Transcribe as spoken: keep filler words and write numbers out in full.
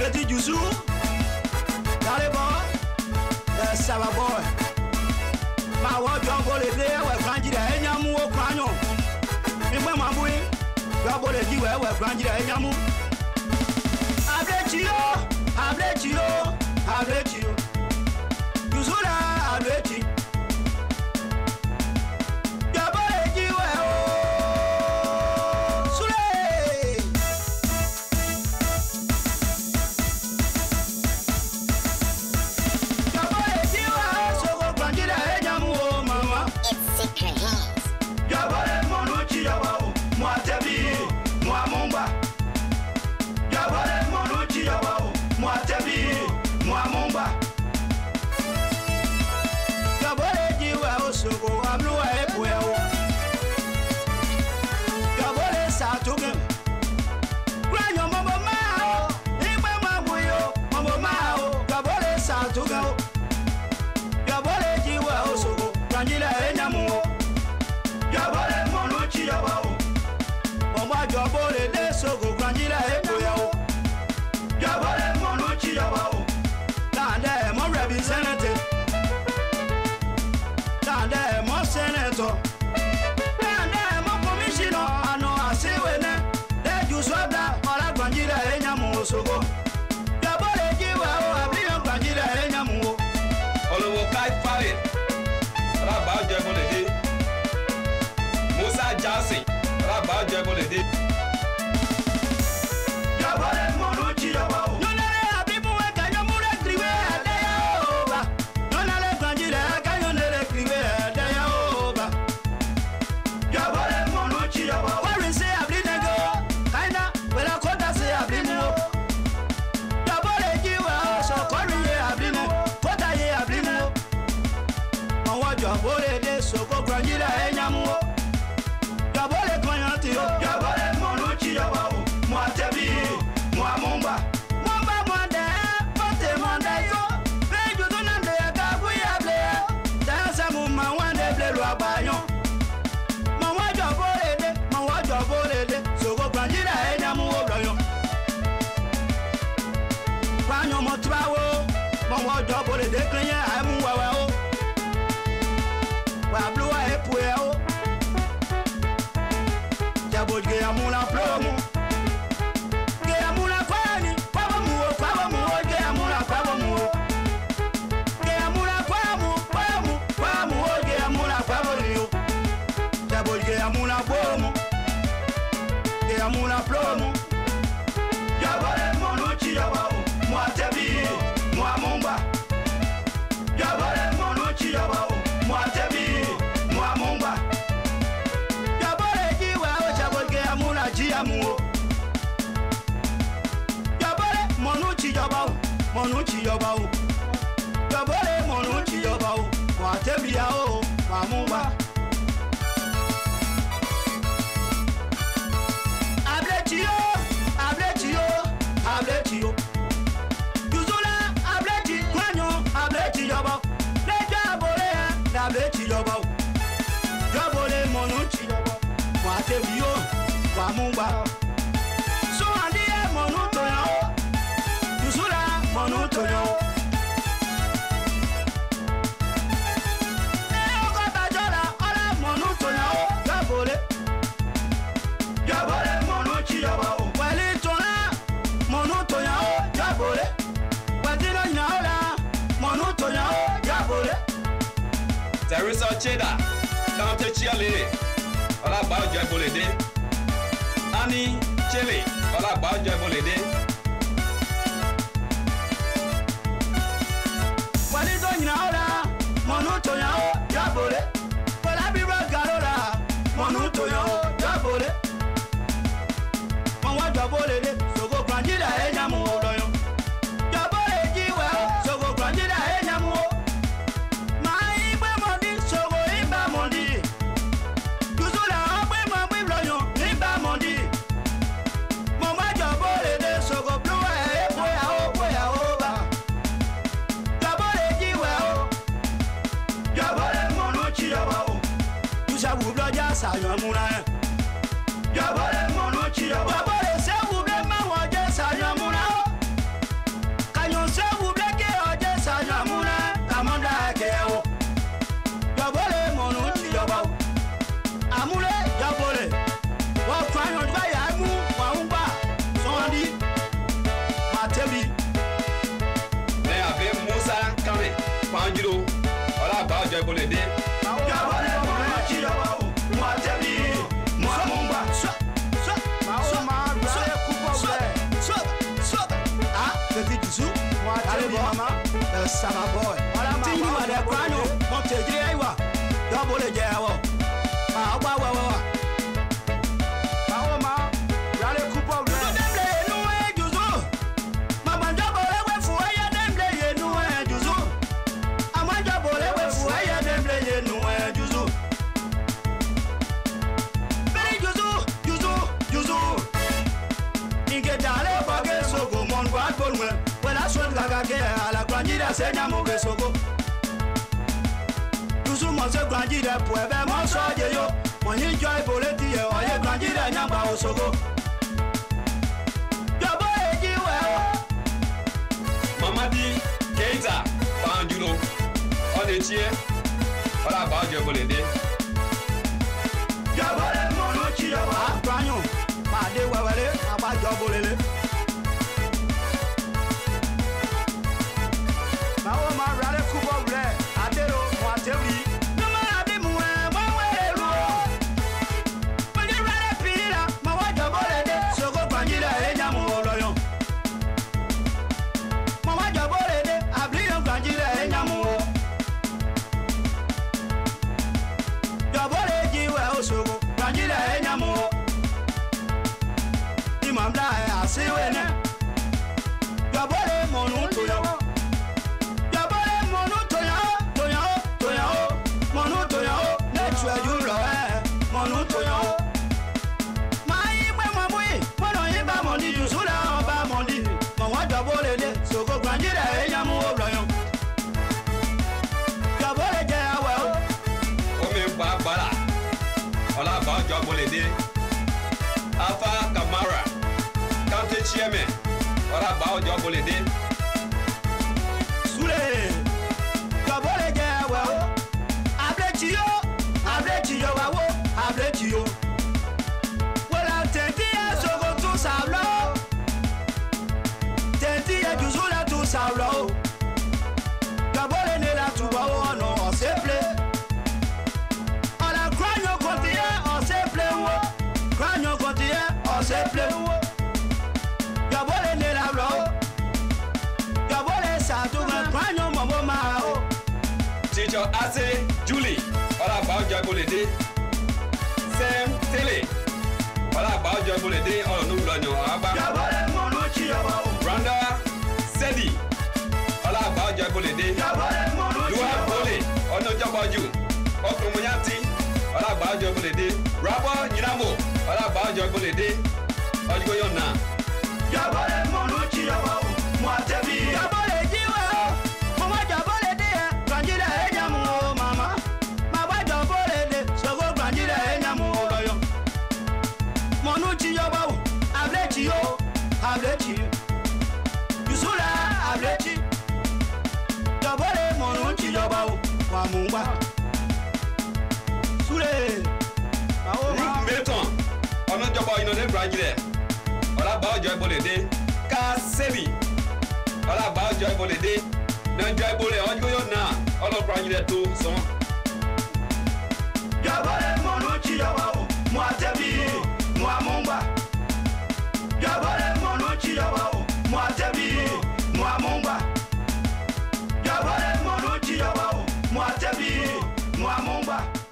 Petit Youssou, allez bon, ça va boy. Ma wa jongo le de we franjira enyamu o kwanyo. Mi gbe ma buyi, jongo le di we we franjira enyamu. Ablechi yo, ablechi yo, ablechi yo. Youssou la ablechi. Jongo le di we o. Sule. Jongo le di we o so go franjira enyamu o mama. It's secret hands. Jabale monuchi yabao, moi tebi, moi mumba. Jabale monuchi yabao, moi tebi, moi mumba. Jabale jiwa osoko amluwa epueo. Jabale satuge. Granyo mambo mao, igbe mabuyo, mambo mao. Jabale satuge. Jabale jiwa osoko, granjila enyamuo. Jabale monuchi yabao, mama jabole de sogo granjila epoyao. Jabale monuchi yabao, tande mo representative, tande mo senator, tande mo commissioner, ano asiwene, de juswabla, ola granjila enyamu sogo. Jabale jiwa o abliyo granjila enyamu. Olowo kai fire, raba jabole de. Musa Johnson, Rabba Jabolede. Jabale monuchi yabao. Nonale abimu eka nyomure kriwe adeya oba. Nonale kanjile eka nyonere kriwe adeya oba. Jabale monuchi yabao. Wari se ablinego, kaina wela kota se ablimu. Jabale jiwa so kori ye ablimu, kota ye ablimu. Mawa jabole de soko kanjile enyamu. Jabale kwanyanti yo, jabale monuchi yabao. Moi tebi, moi mumba. Mumba mwande, pote mwande yo. Reju tunande ya kabu ya ble. Dansa muma wande ble lwa banyo. Mawa jabole de, mawa jabole de. Sogo kwanjila enyamu oblayo. Kwanyo motrawo, mawa jabole de krenye aimu wawa o. Wabluwa epwe o. Jabodge amula plomo. Ge amula kwani, kwabo muo, kwabo muo, ge amula kwabo muo. Ge amula kwamu, kwamu, kwamu, ge amula kwabo liyo. Jabodge amula plomo. Ge amula plomo. Jabale monuchi yabao, moi tebi, moi mumba. Jabale monuchi yabao, moi tebi, moi mumba. Jabale jiwa o jabodge amula jiamuo. Jabale monuchi yabao, monuchi yabao. Jabale monuchi yabao, moi tebi yao, moi mumba. Ablechi yo, ablechi yo, ablechi yo. Youssou la ablechi, kwanyo ablechi yabao. Le jabole ya, ablechi yabao. Jabole monuchi yabao, moi tebi yo, moi mumba. So andie monuto yao, Youssou la monuto yao. Eo kota jola, ola monuto yao, jabole. Jabole monuchi yabao. Wali tola, monuto yao, jabole. Watino yao la, monuto yao, jabole. Teresa Cheda, Dante Chiale, Rabba Jabolede. Annie Chele, Rabba Jabolede. Wali tola yao la, monuto yao, jabole. Wala biba garola, monuto yao, jabole. Mwa jabole de, sogo kranjila enyamu odoyo. Jabole jiwa, sogo kranjila enyamu. Ma ibe mondi, sogo iba mondi. Youssou la ogbe mo bibloyo, iba mondi. Mwa jabole de, sogo bole de. Jabole mono chiyo wa o. Mo tebi. Mo amungba. So. So. So. So. So. So. So. Ah, petit dessous. Moi allez mama. Ça va boy. Tini ma de kwano. Mo teje aiwa. Jabole je awo. Ah, wa wa wa. Senya muge sogo Tusu mose granjide puebe monso jeyo Monyi joy boleti ye oye granjide nyamba osogo Jobo eji we Mamadi Keita Panjulo Ode chie Ola ba ojo bole de. Jobo le mono chiyo wa Granyo Ma de wewele Aba jobo lele Mawo ma rale kubo bre adero mo atewi no ma abi mu e mo we ru mo ni rale pira ma wa jobo le de sogo gbanjira enya mu oloyon mo wa jobo le de abliyon gbanjira enya mu o jobo le ji we o sogo gbanjira enya mu o imam da asiwe ne jobo le mo nu to yo Sogo granjira enya mu obloyon Jabole je awe o O me ba bala Ola ba ojo bole de. Alpha Kamara County Chairman Ola ba ojo bole de. Sule Jabole je awe o Ablechi yo Ablechi yo wa wo Ablechi yo Wala tenti ya sogo tu sablo Tenti ya juzula tu sablo Jabole ne la tuba o no on se play Ola kranyo kontiye on se play wo Kranyo kontiye on se play wo Jabole ne la blo Jabole sa tu kranyo momo ma o Teacher Ase Julie Ola ba ojo bole de. Sam Tele Ola ba ojo bole de o nu blonyo aba. Jabole mono chiyo wa o Branda Sedi Ola ba ojo bole de. Jabole mono Dua chiyo wa bole ono joboju Okrumunyati Ola ba ojo bole de. Rabo Nyinamo Ola ba ojo bole de. Ojigo yona Jabole mono chiyo wa o Mo atebi Jabole jiwe o Mo ma jabole de Granjira enya mu o mama Ma ba jabole de Sogo granjira enya mu o loyo Mono chiyo wa o Ablechi yo Ablechi Yusula Ablechi Jabole mono chiyo wa o Wa mungba Sule Ruth Milton ono jobo ino ne brajire Ola ba ojo bole de. Ka Sebi Ola ba ojo bole de. Na jo bole ojigo yona Olo brajire to son Jabole mono chiyo wa o Mo atebi Mo amungba Jabole mono chiyo wa o Mo atebi Mo amungba Jabole mono chiyo wa o Mo atebi Mo amungba